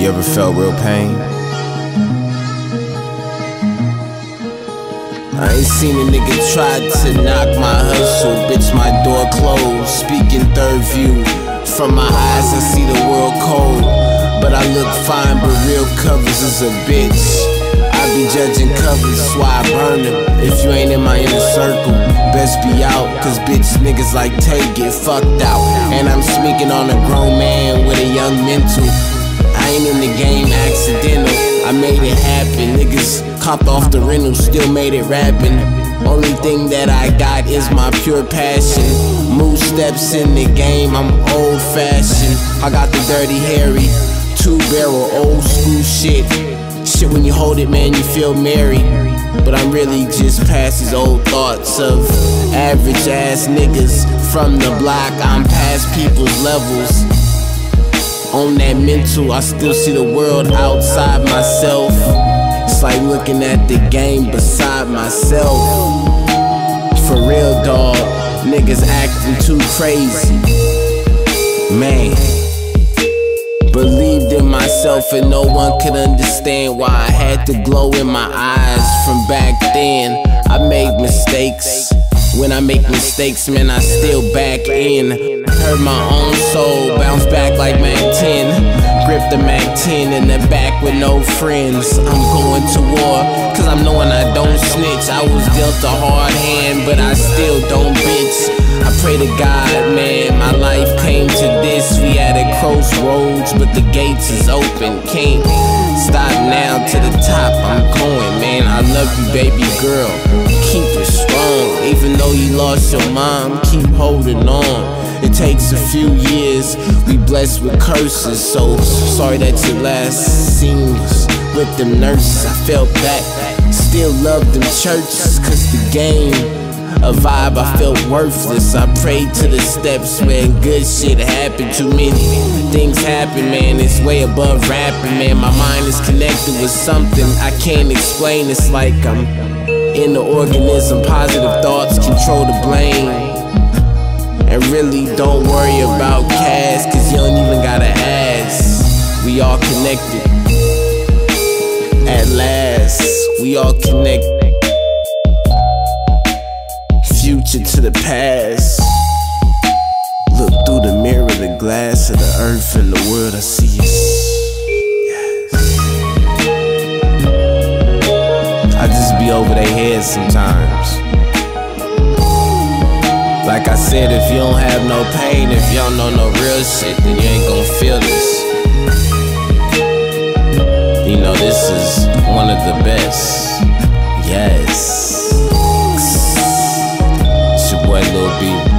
ever felt real pain? I ain't seen a nigga try to knock my hustle. Bitch, my door closed. Speaking third view. From my eyes I see the world cold, but I look fine, but real covers is a bitch. I be judging covers, that's why I burn them. If you ain't in my inner circle, best be out, cause bitch niggas like Tay get fucked out. And I'm speaking on a grown man with a young mental. I ain't in the game accidental, I made it happen. Niggas copped off the rental, still made it rapping. Only thing that I got is my pure passion. Move steps in the game, I'm old fashioned. I got the Dirty Harry, 2-barrel old school shit. Shit, when you hold it, man, you feel merry. But I'm really just past these old thoughts of average ass niggas from the block. I'm past people's levels. On that mental, I still see the world outside myself. It's like looking at the game beside myself. For real, dawg, niggas acting too crazy. Man, believed in myself and no one could understand why I had the glow in my eyes from back then. I made mistakes. When I make mistakes, man, I still back in. Hurt my own soul, bounce back like Mac 10. Grip the Mac 10 in the back with no friends. I'm going to war, cause I'm knowing I don't snitch. I was dealt a hard hand, but I still don't bitch. I pray to God, man, my life came to this. We at a crossroads, but the gates is open. Can't stop now, to the top I'm going, man. I love you, baby girl, keep it strong. Even though you lost your mom, keep holding on. It takes a few years, we blessed with curses. So sorry that your last scene was with them nurses. I felt that, still love them churches, cause the game, a vibe I felt worthless. I prayed to the steps when good shit happened. Too many things happen, man, it's way above rapping, man. My mind is connected with something I can't explain. It's like I'm in the organism, positive thoughts control the blame. And really don't worry about cash, cause you don't even gotta ask. We all connected, at last, we all connected. Future to the past. Look through the mirror, the glass of the earth and the world, I see us. Yes. I just be over their heads sometimes. Like I said, if you don't have no pain, if you don't know no real shit, then you ain't gon' feel this. You know, this is one of the best. Yes. It's your boy Lil B.